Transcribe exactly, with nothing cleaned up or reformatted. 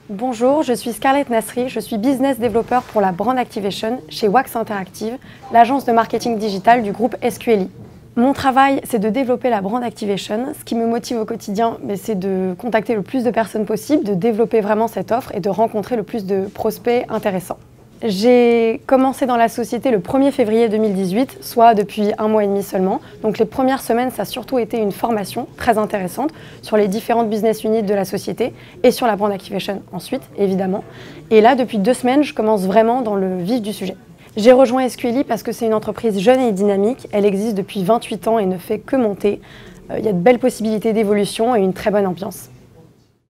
Bonjour, je suis Scarlett Nasri, je suis business développeur pour la Brand Activation chez Wax Interactive, l'agence de marketing digital du groupe S Q L I. Mon travail, c'est de développer la Brand Activation. Ce qui me motive au quotidien, c'est de contacter le plus de personnes possible, de développer vraiment cette offre et de rencontrer le plus de prospects intéressants. J'ai commencé dans la société le premier février deux mille dix-huit, soit depuis un mois et demi seulement. Donc les premières semaines, ça a surtout été une formation très intéressante sur les différentes business units de la société et sur la Brand Activation ensuite, évidemment. Et là, depuis deux semaines, je commence vraiment dans le vif du sujet. J'ai rejoint S Q L I parce que c'est une entreprise jeune et dynamique. Elle existe depuis vingt-huit ans et ne fait que monter. Il y a de belles possibilités d'évolution et une très bonne ambiance.